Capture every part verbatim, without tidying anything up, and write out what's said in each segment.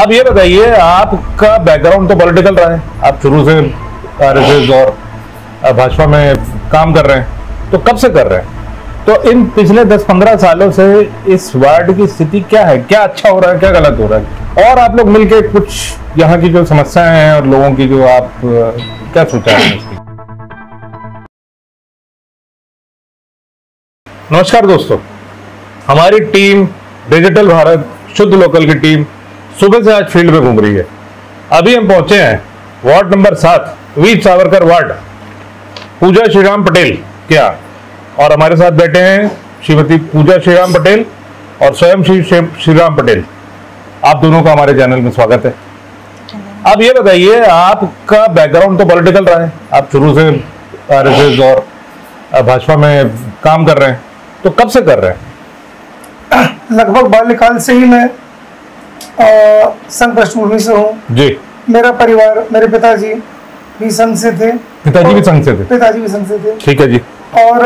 आप ये बताइए, आपका बैकग्राउंड तो पॉलिटिकल रहा है, आप शुरू से आरएसएस और भाजपा में काम कर रहे हैं, तो कब से कर रहे हैं? तो इन पिछले दस पंद्रह सालों से इस वार्ड की स्थिति क्या है, क्या अच्छा हो रहा है, क्या गलत हो रहा है, और आप लोग मिलके कुछ यहाँ की जो समस्याएं हैं और लोगों की जो आप क्या सोचा है इसकी? नमस्कार दोस्तों, हमारी टीम डिजिटल भारत शुद्ध लोकल की टीम सुबह से आज फील्ड में घूम रही है। अभी हम पहुंचे हैं वार्ड नंबर सात, वीर सावरकर वार्ड, पूजा श्रीराम पटेल क्या, और हमारे साथ बैठे हैं श्रीमती पूजा श्रीराम पटेल और स्वयं श्री श्रीराम पटेल। आप दोनों का हमारे चैनल में स्वागत है। आप ये बताइए, आपका बैकग्राउंड तो पॉलिटिकल रहा है, आप शुरू से आरएसएस और भाजपा में काम कर रहे हैं, तो कब से कर रहे हैं? लगभग बाल्यकाल से ही मैं संघ पृष्ठभूमि से हूँ जी। मेरा परिवार, मेरे पिताजी भी संघ से थे। पिताजी भी संघ से थे? पिताजी भी संघ से थे। ठीक है जी। और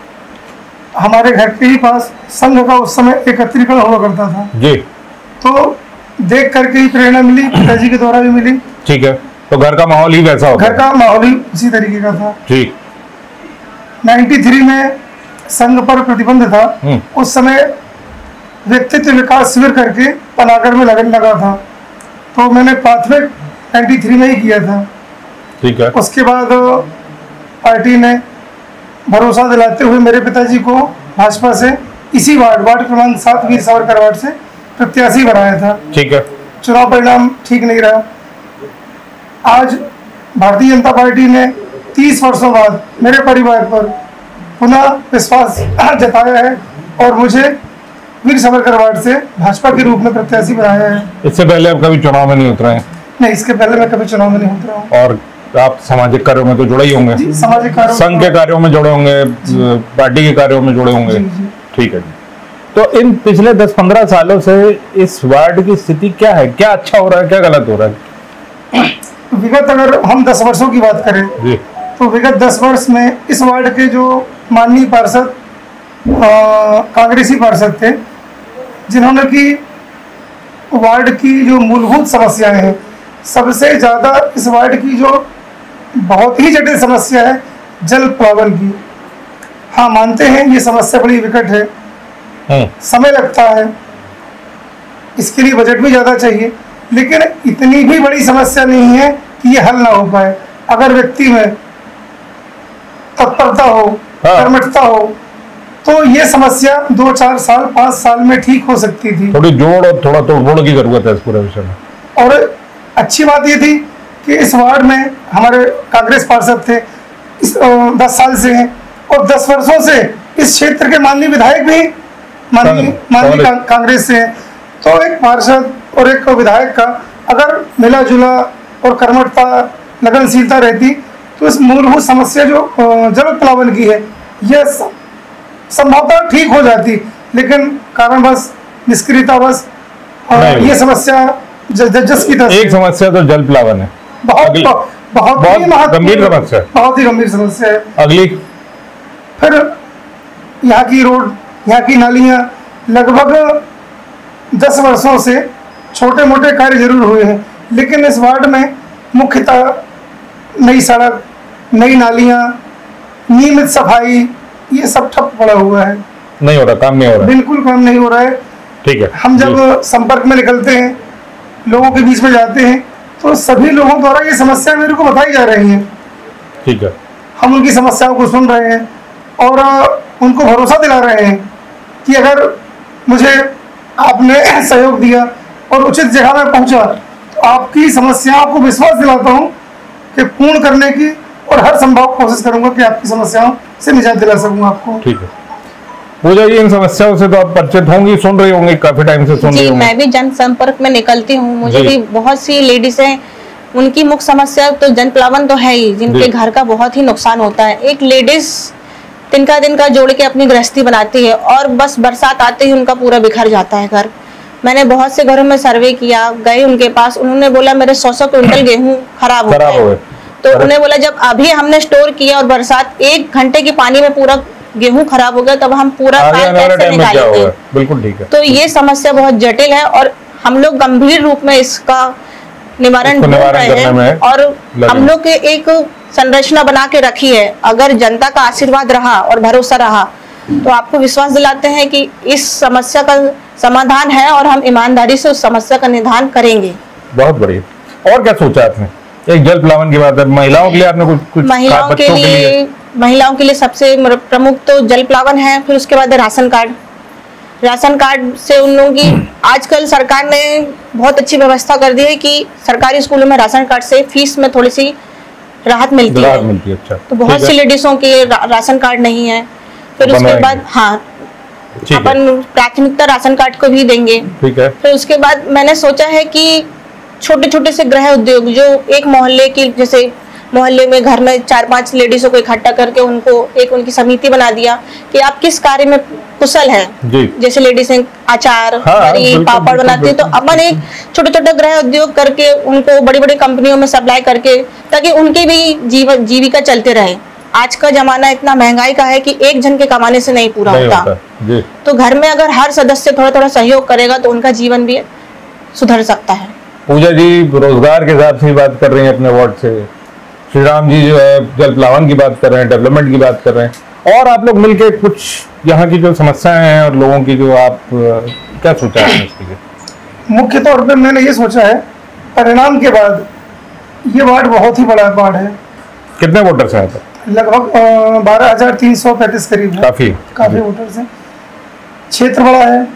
हमारे घर के ही पास संघ का उस समय एकत्रीकरण हुआ करता था जी, तो देख करके ही प्रेरणा मिली, पिताजी के द्वारा भी मिली। ठीक है, तो घर का माहौल ही वैसा होता है? घर का माहौल ही उसी तरीके का था जी। तिरानवे में संघ पर प्रतिबंध था, उस समय व्यक्तित्व विकास शिविर करके पनागढ़ में लगन लगा था, तो मैंने प्राथमिक तिरानवे में ही किया था। ठीक है। उसके बाद पार्टी ने भरोसा दिलाते हुए मेरे पिताजी को भाजपा से इसी वार्ड वार्ड क्रमांक सात वीर सावरकर वार्ड से प्रत्याशी बनाया था। ठीक है। चुनाव परिणाम ठीक नहीं रहा। आज भारतीय जनता पार्टी ने तीस वर्षों बाद मेरे परिवार पर पुनः विश्वास जताया है और मुझे वीर सावरकर वार्ड से भाजपा के रूप में प्रत्याशी बनाया है। इससे पहले आप कभी चुनाव में नहीं उतरे हैं? नहीं, इसके पहले मैं कभी चुनाव में नहीं उतरा हूँ। और आप सामाजिक कार्यों में तो जुड़े ही होंगे? जी, सामाजिक कार्यों, संघ के कार्यों में जुड़े होंगे, पार्टी के कार्यों में जुड़े होंगे। ठीक है जी। तो इन पिछले दस पंद्रह सालों से इस वार्ड की स्थिति क्या है, क्या अच्छा हो रहा है, क्या गलत हो रहा है? विगत अगर हम दस वर्षों की बात करें जी, तो विगत दस वर्ष में इस वार्ड के जो माननीय पार्षद कांग्रेसी पार्षद थे, जिन्होंने की वार्ड की जो मूलभूत समस्याएं हैं, सबसे ज्यादा इस वार्ड की जो बहुत ही जटिल समस्या है जल प्लावन की। हाँ, मानते हैं ये समस्या बड़ी विकट है, समय लगता है, इसके लिए बजट भी ज्यादा चाहिए, लेकिन इतनी भी बड़ी समस्या नहीं है कि ये हल ना हो पाए। अगर व्यक्ति में तत्परता हो, कर्मठता हो, तो ये समस्या दो चार साल पांच साल में ठीक हो सकती थी। थोड़ी जोड़ और थोड़ा तोड़फोड़ की जरूरत है इस पूरे विषय में। और अच्छी बात ये थी कि इस वार्ड में हमारे कांग्रेस पार्षद थे, इस दस साल से हैं, और दस वर्षों से इस क्षेत्र के माननीय विधायक भी माननीय माननीय कांग्रेस से हैं। तो एक पार्षद और एक विधायक का अगर मिला जुला और कर्मठता, लगनशीलता रहती, तो इस मूलभूत समस्या जो जल प्लावन की है, यह संभवतः ठीक हो जाती, लेकिन कारणवश, निष्क्रियतावश ये समस्या जस की तरह। एक समस्या तो जल प्लावन है, बहुत बहुत, बहुत ही गंभीर समस्या, बहुत ही गंभीर समस्या है। अगली, फिर यहाँ की रोड, यहाँ की नालियाँ, लगभग दस वर्षों से छोटे मोटे कार्य जरूर हुए हैं, लेकिन इस वार्ड में मुख्यतः नई सड़क, नई नालियाँ, नियमित सफाई, ये सब ठप पड़ा हुआ है। नहीं हो रहा, काम नहीं हो रहा, बिल्कुल काम नहीं हो रहा है। ठीक है। हम जब संपर्क में निकलते हैं, लोगों के बीच में जाते हैं, तो सभी लोगों द्वारा ये समस्या मेरे को बताई जा रही है। ठीक है। हम उनकी समस्याओं को सुन रहे हैं और उनको भरोसा दिला रहे हैं कि अगर मुझे आपने सहयोग दिया और उचित जगह में पहुंचा, तो आपकी समस्याओं को विश्वास दिलाता हूं कि पूर्ण करने की और हर संभव कोशिश करूंगा कि आपकी समस्याओं से निजात दिला सकूंगा आपको। ठीक है। पूजा जी, इन समस्याओं से तो आप परिचित होंगी, सुन रही होंगी, काफी टाइम से सुन रही होंगी। मैं भी जनसंपर्क में निकलती हूँ, मुझे भी बहुत सी लेडीज हैं, उनकी मुख्य समस्या तो जन प्लावन तो है ही, जिनके घर का बहुत ही नुकसान होता है। एक लेडीज तिनका दिन का जोड़ के अपनी गृहस्थी बनाती है और बस बरसात आते ही उनका पूरा बिखर जाता है घर। मैंने बहुत से घरों में सर्वे किया, गए उनके पास, उन्होंने बोला मेरे सौ सौ क्विंटल गेहूं खराब हो गए। तो उन्हें बोला जब अभी हमने स्टोर किया और बरसात एक घंटे के पानी में पूरा गेहूं खराब हो गया, तब हम पूरा कैसे निकालेंगे? बिल्कुल ठीक है। तो ये समस्या बहुत जटिल है और हम लोग गंभीर रूप में इसका निवारण ढूंढ रहे हैं और हम लोग के एक संरचना बना के रखी है। अगर जनता का आशीर्वाद रहा और भरोसा रहा तो आपको विश्वास दिलाते हैं कि इस समस्या का समाधान है और हम ईमानदारी से उस समस्या का निदान करेंगे। बहुत बढ़िया। और क्या सोचा आपने? एक जल प्लावन की बात है, महिलाओं के लिए आपने कुछ कुछ महिलाओं के लिए, लिए महिलाओं के लिए सबसे प्रमुख तो जल प्लावन है, फिर उसके बाद राशन कार्ड। राशन कार्ड से उन लोगों की आजकल सरकार ने बहुत अच्छी व्यवस्था कर दी है कि सरकारी स्कूलों में राशन कार्ड से फीस में थोड़ी सी राहत मिलती है, मिलती है। अच्छा, तो बहुत सी लेडीजों के रा, राशन कार्ड नहीं है। फिर उसके बाद हाँ अपन प्राथमिकता राशन कार्ड को भी देंगे। ठीक है। फिर उसके बाद मैंने सोचा है कि छोटे छोटे से गृह उद्योग जो एक मोहल्ले की, जैसे मोहल्ले में घर में चार पांच लेडीजों को इकट्ठा करके उनको एक उनकी समिति बना दिया कि आप किस कार्य में कुशल हैं। जैसे लेडीज अचार, हाँ, पापड़ बनाती है, तो अपन एक छोटे छोटे गृह उद्योग करके उनको बड़ी बड़ी कंपनियों में सप्लाई करके, ताकि उनकी भी जीवन जीविका चलते रहे। आज का जमाना इतना महंगाई का है कि एक जन के कमाने से नहीं पूरा नहीं होता, होता। जी। तो घर में अगर हर सदस्य थोड़ा थोड़ा सहयोग करेगा तो उनका जीवन भी सुधर सकता है। पूजा जी रोजगार के हिसाब से बात कर रही हैं अपने वार्ड से, श्री राम जी जो है जल प्लावन की बात कर रहे हैं, डेवलपमेंट की बात कर रहे हैं, और आप लोग मिलकर कुछ यहाँ की जो समस्याएं हैं और लोगों की जो आप क्या सोचा है इसके लिए? मुख्य तौर पे मैंने ये सोचा है, परिणाम के बाद ये वार्ड बहुत ही बड़ा वार्ड है। कितने वोटर्स हैं यहाँ पर? लगभग बारह हजार तीन सौ पैंतीस करीब है। काफी काफी वोटर्स हैं। क्षेत्र बड़ा है।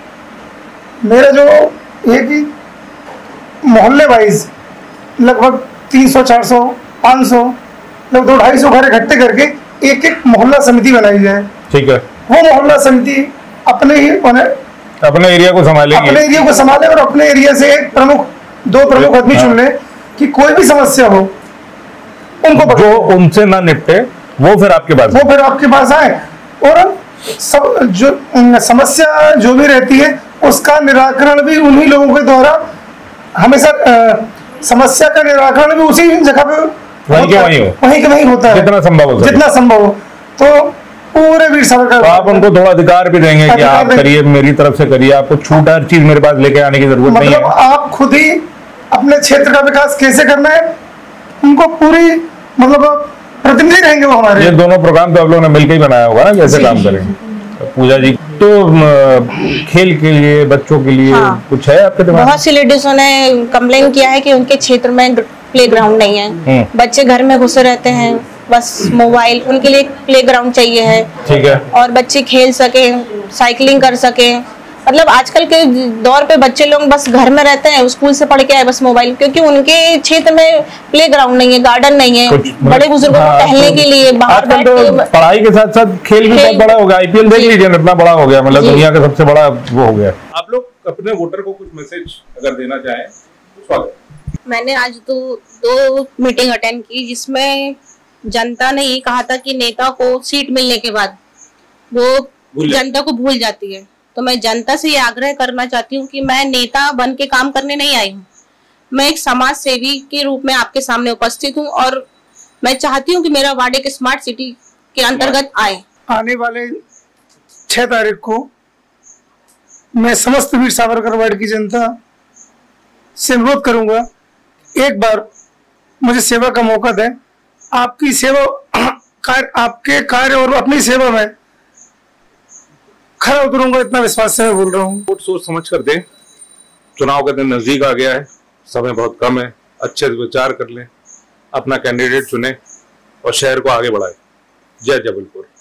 मेरा जो एक मोहल्ले वाइज लगभग तीन सौ चार सौ पाँच सौ लगभग दो ढाई सौ घर इकट्ठे करके एक एक मोहल्ला समिति बनाई जाए। ठीक है। वो मोहल्ला समिति अपने ही अपने एरिया को संभालेगी, अपने एरिया को संभाले और अपने एरिया से एक प्रमुख दो प्रमुख आदमी चुन ले कि कोई भी समस्या हो उनको जो उनसे ना निपटे वो फिर आपके पास वो फिर आपके पास आए और सब जो समस्या जो भी रहती है उसका निराकरण भी उन्हीं लोगों के द्वारा हमेशा समस्या का निराकरण भी उसी जगह पे वहीं के वहीं हो वहीं के वहीं होता है, जितना संभव हो जितना संभव हो। तो पूरे वीर सावरकर तो आप उनको थोड़ा अधिकार भी देंगे कि आप करिए, मेरी तरफ से करिए, आपको छूट हर चीज मेरे पास लेके आने की जरूरत नहीं है। मतलब आप खुद ही अपने क्षेत्र का विकास कैसे करना है उनको पूरी मतलब प्रतिनिधि रहेंगे वो हमारे। ये दोनों प्रोग्राम तो आप लोगों ने मिलकर ही बनाया होगा ना, कैसे काम करेंगे? पूजा जी तो खेल के लिए बच्चों के लिए हाँ। कुछ है आपके दिमाग? बहुत सी लेडीजों ने कंप्लेन किया है कि उनके क्षेत्र में प्ले ग्राउंड नहीं है, बच्चे घर में घुसे रहते हैं, बस मोबाइल, उनके लिए प्ले ग्राउंड चाहिए है। ठीक है। और बच्चे खेल सके, साइकिलिंग कर सके। मतलब आजकल के दौर पे बच्चे लोग बस घर में रहते हैं, स्कूल से पढ़ के आए बस मोबाइल, क्योंकि उनके क्षेत्र में प्ले ग्राउंड नहीं है, गार्डन नहीं है, बड़े बुजुर्गों को टहलने के लिए बाहर बैठ के। पढ़ाई के साथ साथ खेल भी बहुत बड़ा हो गया, आईपीएल देख लीजिए इतना बड़ा हो गया, मतलब दुनिया का सबसे बड़ा वो हो गया। आप लोग अपने वोटर को कुछ मैसेज अगर देना चाहें तो स्वागत। मैंने आज दो दो मीटिंग अटेंड की जिसमें जनता ने ये कहा था कि नेता को सीट मिलने के बाद वो जनता को भूल जाती है। तो मैं जनता से ये आग्रह करना चाहती हूँ कि मैं नेता बन के काम करने नहीं आई हूँ, मैं एक समाज सेवी के रूप में आपके सामने उपस्थित हूँ और मैं चाहती हूँ कि मेरा वार्ड एक स्मार्ट सिटी के अंतर्गत आए। आने वाले छह तारीख को मैं समस्त वीर सावरकर वार्ड की जनता से अनुरोध करूंगा, एक बार मुझे सेवा का मौका दें। आपकी सेवा कार्य, आपके कार्य और अपनी सेवा में खरा उतरूंगा, इतना विश्वास से मैं बोल रहा हूँ। वोट सोच समझ कर दें, चुनाव का दिन नजदीक आ गया है, समय बहुत कम है, अच्छे से विचार कर लें, अपना कैंडिडेट चुने और शहर को आगे बढ़ाएं। जय जबलपुर।